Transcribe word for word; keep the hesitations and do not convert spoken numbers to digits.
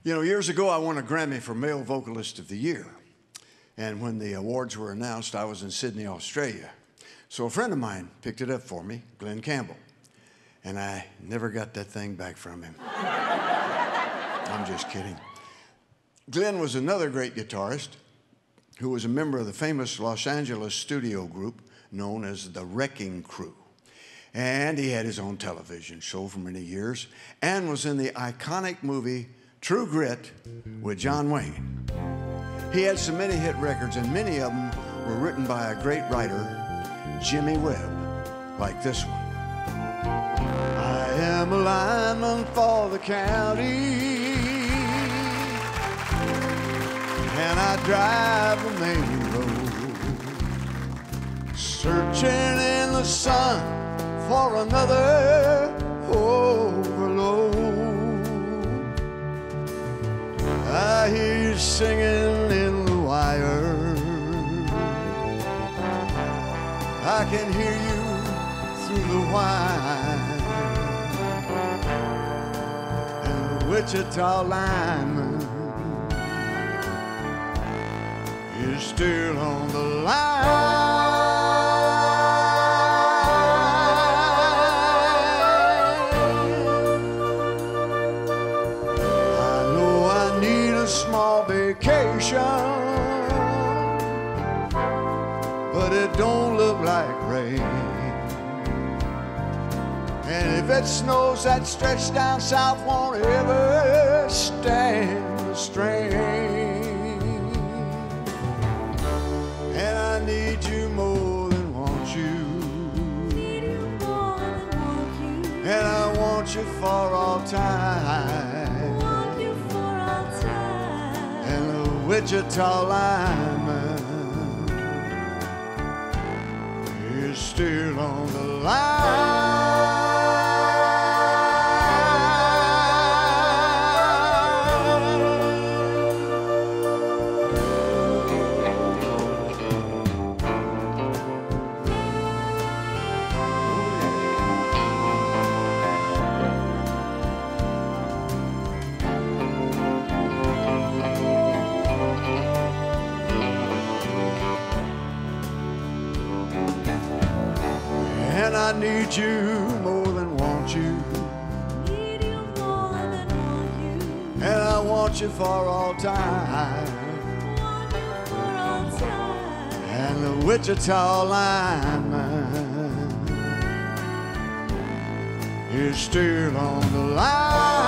You know, years ago, I won a Grammy for Male Vocalist of the Year. And when the awards were announced, I was in Sydney, Australia. So a friend of mine picked it up for me, Glen Campbell. And I never got that thing back from him. I'm just kidding. Glen was another great guitarist who was a member of the famous Los Angeles studio group known as the Wrecking Crew. And he had his own television show for many years and was in the iconic movie True Grit with John Wayne. He had so many hit records, and many of them were written by a great writer, Jimmy Webb, like this one. I am a lineman for the county, and I drive the main road, searching in the sun for another overload. I hear you singing in the wire, I can hear you through the whine, and the Wichita Lineman is still on the line. Small vacation, but it don't look like rain. And if it snows, that stretch down south won't ever stand the strain. And I need you more than want you, and I want you for all time. Wichita Lineman is still on the line. And I need you more than want you, need you more than want you, and I want you for all time. want you for all time. And the Wichita Lineman is still on the line.